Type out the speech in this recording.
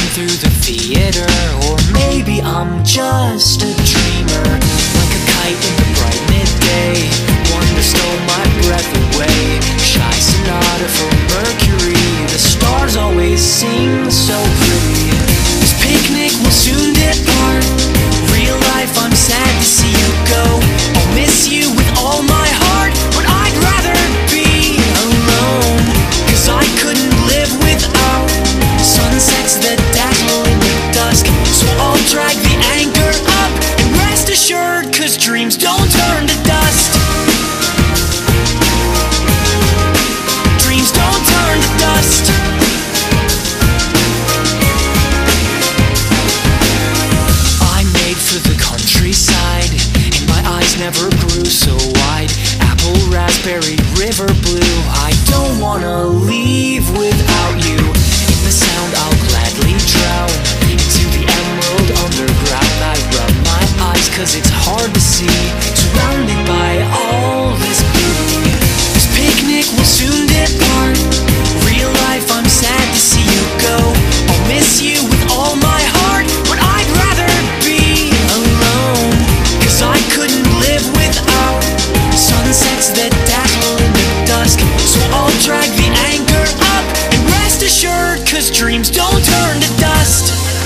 through the theater, or maybe I'm just a dreamer. Like a kite in the bright midday, one that stole my breath away. Shy sonata for Mercury, the stars always sing so pretty. This picnic will soon depart. Real life, I'm sad to see you go. I'll miss you with all my heart, but I'd rather be alone. Cause I couldn't live without sunsets that dazzle in the dusk. So I'll drag the anchor up and rest assured, cause dreams don't turn to dust. Dreams don't turn to dust. I'm made for the countryside, and my eyes never grew so wide. Apple, raspberry, river blue, I don't wanna leave without you. In the sound I'll gladly drown, into the emerald underground. I rub my eyes cause it's hard to see, surrounded by all this beauty. This picnic will soon depart. Real life, I'm sad to see you go. I'll miss you with all my heart, but I'd rather be alone. Cause I couldn't live without sunsets that dazzle in the dusk. So I'll drag the anchor up and rest assured, cause dreams don't turn to dust.